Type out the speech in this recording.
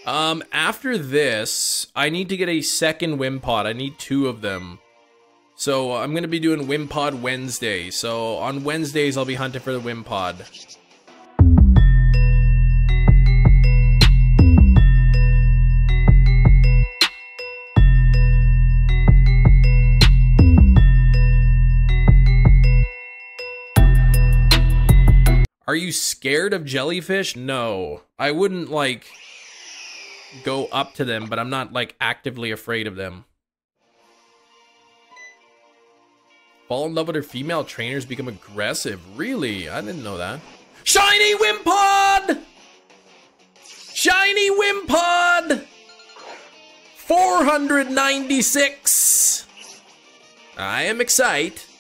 After this, I need to get a second Wimpod. I need 2 of them. So I'm gonna be doing Wimpod Wednesday. So on Wednesdays, I'll be hunting for the Wimpod. Are you scared of jellyfish? No. I wouldn't, like, go up to them, but I'm not, like, actively afraid of them. Fall in love with her female trainers, become aggressive. Really? I didn't know that. Shiny Wimpod! Shiny Wimpod! 496! I am excited.